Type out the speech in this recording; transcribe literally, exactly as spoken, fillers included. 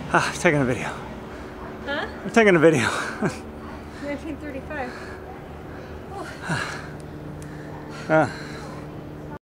Ah, I'm taking a video. Huh? I'm taking a video. nineteen thirty-five. Ah.